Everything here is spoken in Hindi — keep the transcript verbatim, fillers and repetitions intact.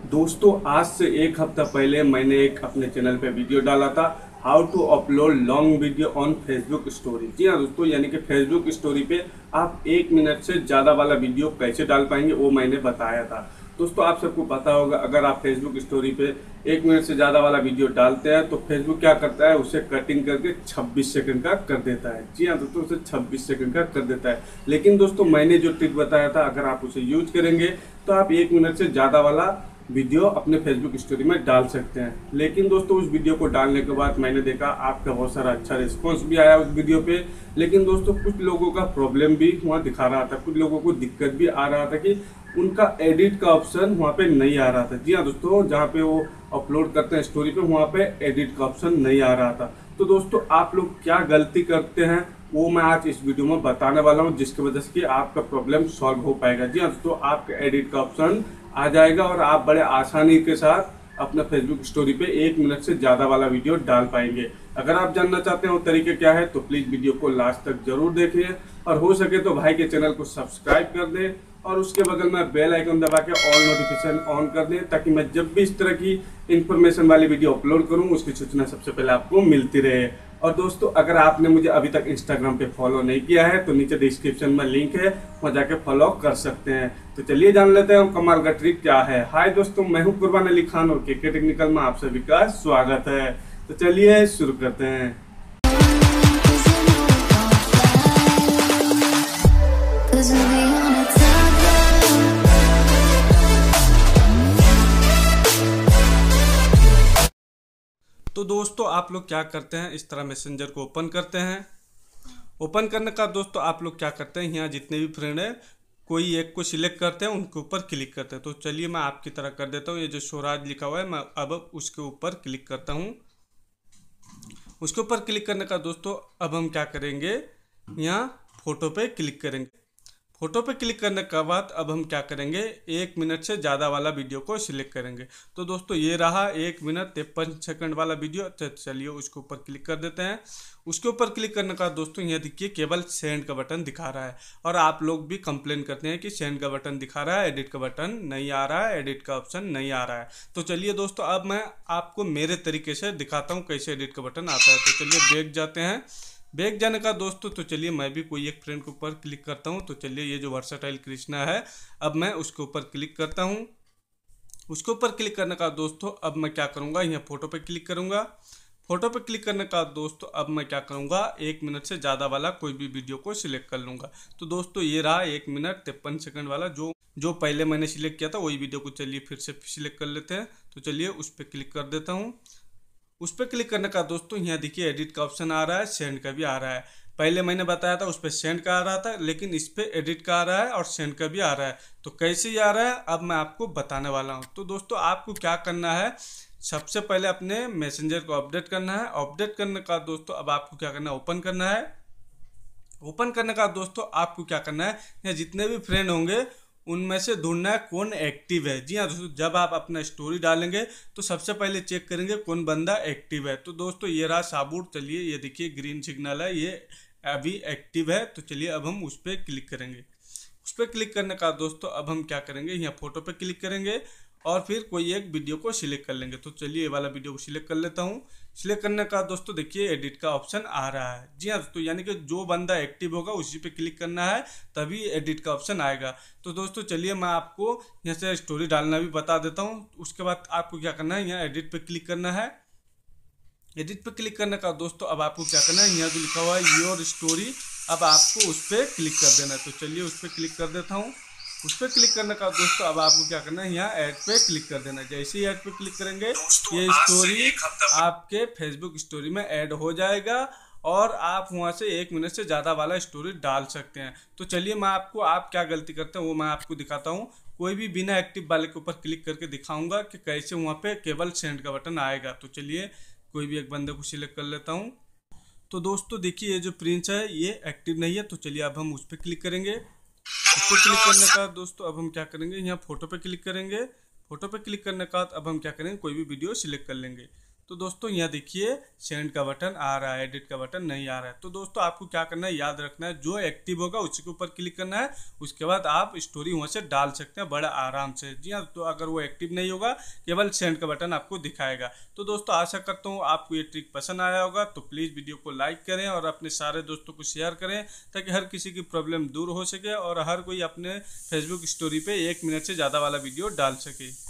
दोस्तों आज से एक हफ्ता पहले मैंने एक अपने चैनल पे वीडियो डाला था how to upload long video on Facebook story. जी हाँ दोस्तों, यानी कि फेसबुक स्टोरी पे आप एक मिनट से ज़्यादा वाला वीडियो कैसे डाल पाएंगे वो मैंने बताया था। दोस्तों आप सबको पता होगा, अगर आप फेसबुक स्टोरी पे एक मिनट से ज़्यादा वाला वीडियो डालते हैं तो फेसबुक क्या करता है, उसे कटिंग करके छब्बीस सेकंड का कर देता है। जी हाँ दोस्तों, उसे छब्बीस सेकंड का कर देता है। लेकिन दोस्तों मैंने जो ट्रिक बताया था, अगर आप उसे यूज करेंगे तो आप एक मिनट से ज़्यादा वाला वीडियो अपने फेसबुक स्टोरी में डाल सकते हैं। लेकिन दोस्तों उस वीडियो को डालने के बाद मैंने देखा आपका बहुत सारा अच्छा रिस्पांस भी आया उस वीडियो पे। लेकिन दोस्तों कुछ लोगों का प्रॉब्लम भी वहाँ दिखा रहा था, कुछ लोगों को दिक्कत भी आ रहा था कि उनका एडिट का ऑप्शन वहाँ पे नहीं आ रहा था। जी हाँ दोस्तों, जहाँ पे वो अपलोड करते हैं स्टोरी पे, वहाँ पे एडिट का ऑप्शन नहीं आ रहा था। तो दोस्तों आप लोग क्या गलती करते हैं वो मैं आज इस वीडियो में बताने वाला हूँ, जिसकी वजह से कि आपका प्रॉब्लम सॉल्व हो पाएगा। जी हाँ दोस्तों, आपका एडिट का ऑप्शन आ जाएगा और आप बड़े आसानी के साथ अपना फेसबुक स्टोरी पे एक मिनट से ज़्यादा वाला वीडियो डाल पाएंगे। अगर आप जानना चाहते हैं वो तरीके क्या है तो प्लीज़ वीडियो को लास्ट तक जरूर देखिए, और हो सके तो भाई के चैनल को सब्सक्राइब कर दें और उसके बगल में बेल आइकन दबा के ऑल नोटिफिकेशन ऑन कर दें, ताकि मैं जब भी इस तरह की इन्फॉर्मेशन वाली वीडियो अपलोड करूं उसकी सूचना सबसे पहले आपको मिलती रहे। और दोस्तों अगर आपने मुझे अभी तक इंस्टाग्राम पे फॉलो नहीं किया है तो नीचे डिस्क्रिप्शन में लिंक है, वहाँ जाके फॉलो कर सकते हैं। तो चलिए जान लेते हैं कमाल का ट्रिक क्या है। हाय दोस्तों, मैं हूँ कुर्बान अली खान और केके टेक्निकल में आप सभी का स्वागत है। तो चलिए शुरू करते हैं। तो दोस्तों आप लोग क्या करते हैं, इस तरह मैसेंजर को ओपन करते हैं। ओपन करने का दोस्तों आप लोग क्या करते हैं, यहाँ जितने भी फ्रेंड हैं कोई एक को सिलेक्ट करते हैं, उनके ऊपर क्लिक करते हैं। तो चलिए मैं आपकी तरह कर देता हूँ, ये जो स्वराज लिखा हुआ है मैं अब उसके ऊपर क्लिक करता हूँ। उसके ऊपर क्लिक करने का दोस्तों अब हम क्या करेंगे, यहाँ फोटो पे क्लिक करेंगे। फोटो पे क्लिक करने के बाद अब हम क्या करेंगे, एक मिनट से ज़्यादा वाला वीडियो को सिलेक्ट करेंगे। तो दोस्तों ये रहा एक मिनट तिरपन सेकंड वाला वीडियो। तो चलिए उसके ऊपर क्लिक कर देते हैं। उसके ऊपर क्लिक करने का दोस्तों यहाँ देखिए केवल सेंड का बटन दिखा रहा है, और आप लोग भी कंप्लेन करते हैं कि सेंड का बटन दिखा रहा है, एडिट का बटन नहीं आ रहा है, एडिट का ऑप्शन नहीं आ रहा है। तो चलिए दोस्तों अब मैं आपको मेरे तरीके से दिखाता हूँ कैसे एडिट का बटन आता है। तो चलिए बैक जाते हैं। बैक जाने का दोस्तों तो चलिए मैं भी कोई एक फ्रेंड के ऊपर क्लिक करता हूं। तो चलिए ये जो वर्साटाइल कृष्णा है, अब मैं उसके ऊपर क्लिक करता हूं। उसके ऊपर क्लिक करने का दोस्तों अब मैं क्या करूंगा, यहाँ फोटो पे क्लिक करूंगा। फोटो पे क्लिक करने का दोस्तों अब मैं क्या करूंगा, एक मिनट से ज़्यादा वाला कोई भी वीडियो को सिलेक्ट कर लूंगा। तो दोस्तों ये रहा एक मिनट तिरपन सेकंड वाला, जो जो पहले मैंने सिलेक्ट किया था वही वीडियो को चलिए फिर से सिलेक्ट कर लेते हैं। तो चलिए उस पर क्लिक कर देता हूँ। उस पर क्लिक करने का दोस्तों यहाँ देखिए एडिट का ऑप्शन आ रहा है, सेंड का भी आ रहा है। पहले मैंने बताया था उस पर सेंड का आ रहा था, लेकिन इस पर एडिट का आ रहा है और सेंड का भी आ रहा है। तो कैसे आ रहा है अब मैं आपको बताने वाला हूँ। तो दोस्तों आपको क्या करना है, सबसे पहले अपने मैसेंजर को अपडेट करना है। अपडेट करने का दोस्तों अब आपको क्या करना है, ओपन करना है। ओपन करने का दोस्तों आपको क्या करना है, यहाँ जितने भी फ्रेंड होंगे उनमें से ढूंढना है कौन एक्टिव है। जी हाँ दोस्तों, जब आप अपना स्टोरी डालेंगे तो सबसे पहले चेक करेंगे कौन बंदा एक्टिव है। तो दोस्तों ये रहा साबुर, चलिए ये देखिए ग्रीन सिग्नल है, ये अभी एक्टिव है। तो चलिए अब हम उस पर क्लिक करेंगे। उस पर क्लिक करने का दोस्तों अब हम क्या करेंगे, यहाँ फोटो पे क्लिक करेंगे और फिर कोई एक वीडियो को सिलेक्ट कर लेंगे। तो चलिए ये वाला वीडियो को सिलेक्ट कर लेता हूँ। सिलेक्ट करने का दोस्तों देखिए एडिट का ऑप्शन आ रहा है। जी हाँ दोस्तों, यानी कि जो बंदा एक्टिव होगा उसी पे क्लिक करना है, तभी एडिट का ऑप्शन आएगा। तो दोस्तों चलिए मैं आपको यहाँ से स्टोरी डालना भी बता देता हूँ। उसके बाद आपको क्या करना है, यहाँ एडिट पे क्लिक करना है। एडिट पे क्लिक करने का दोस्तों अब आपको क्या करना है, यहाँ जो लिखा हुआ है योर स्टोरी, अब आपको उस पर क्लिक कर देना है। तो चलिए उस पर क्लिक कर देता हूँ। उस पर क्लिक करने का दोस्तों अब आपको क्या करना है, यहाँ ऐड पे क्लिक कर देना है। जैसे ही ऐड पे क्लिक करेंगे ये स्टोरी आपके फेसबुक स्टोरी में ऐड हो जाएगा और आप वहाँ से एक मिनट से ज़्यादा वाला स्टोरी डाल सकते हैं। तो चलिए मैं आपको आप क्या गलती करते हैं वो मैं आपको दिखाता हूँ। कोई भी बिना एक्टिव वाले के ऊपर क्लिक करके दिखाऊंगा कि कैसे वहाँ पे केवल सेंड का बटन आएगा। तो चलिए कोई भी एक बंदे को सिलेक्ट कर लेता हूँ। तो दोस्तों देखिए ये जो प्रिंस है ये एक्टिव नहीं है। तो चलिए अब हम उस पर क्लिक करेंगे। उस पर क्लिक करने का दोस्तों अब हम क्या करेंगे, यहाँ फोटो पे क्लिक करेंगे। फोटो पे क्लिक करने का अब हम क्या करेंगे, कोई भी वीडियो सिलेक्ट कर लेंगे। तो दोस्तों यहाँ देखिए सेंड का बटन आ रहा है, एडिट का बटन नहीं आ रहा है। तो दोस्तों आपको क्या करना है, याद रखना है जो एक्टिव होगा उसी के ऊपर क्लिक करना है, उसके बाद आप स्टोरी वहाँ से डाल सकते हैं बड़ा आराम से। जी हाँ, तो अगर वो एक्टिव नहीं होगा केवल सेंड का बटन आपको दिखाएगा। तो दोस्तों आशा करता हूँ आपको ये ट्रिक पसंद आया होगा। तो प्लीज़ वीडियो को लाइक करें और अपने सारे दोस्तों को शेयर करें ताकि हर किसी की प्रॉब्लम दूर हो सके और हर कोई अपने फेसबुक स्टोरी पे एक मिनट से ज़्यादा वाला वीडियो डाल सके।